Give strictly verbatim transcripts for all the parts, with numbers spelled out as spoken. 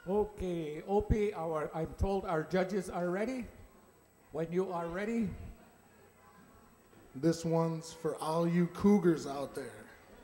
Okay, Opie, our, I'm told our judges are ready. When you are ready. This one's for all you cougars out there.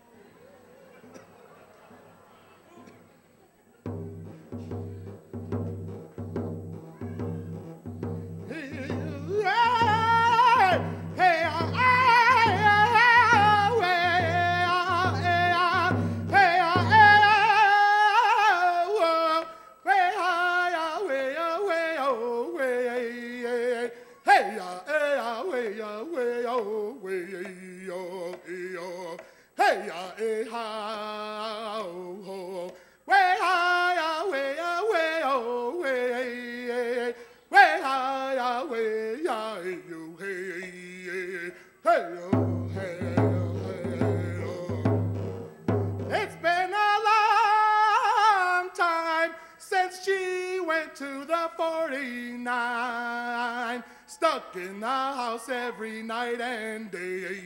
It's been a long time since she went to the forty-nine, stuck in the house every night and day,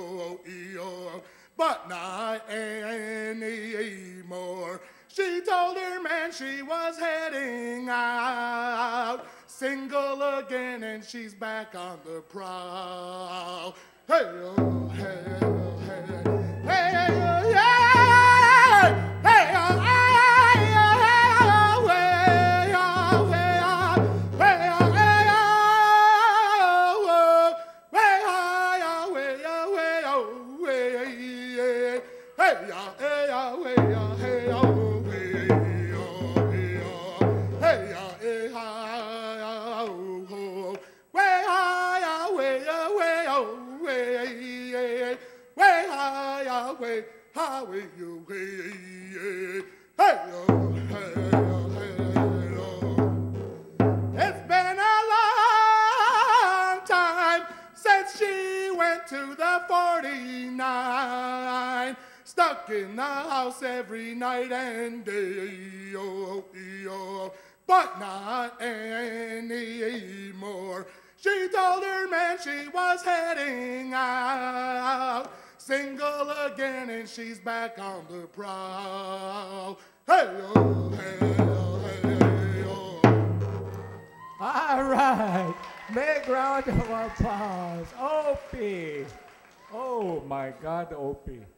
but not anymore. She told her man she was heading out, single again, and she's back on the prowl. Hey, oh, hey, oh, hey, hey, oh, yeah, hey, oh, hey, oh, way, oh, way, oh, way, oh, way, oh, way, oh, way, oh, way, oh, way, hey, oh, hey, oh, way, oh, hey, oh. Way, highway, you way, hey, oh, hey, oh, hey, oh. It's been a long time since she went to the forty-nine, stuck in the house every night and day, oh, oh, but not anymore. She told her man she was heading out, single again, and she's back on the prowl. Hey, oh, hey, oh, hey, oh. All right, big round of applause. Opie. Oh my God, Opie.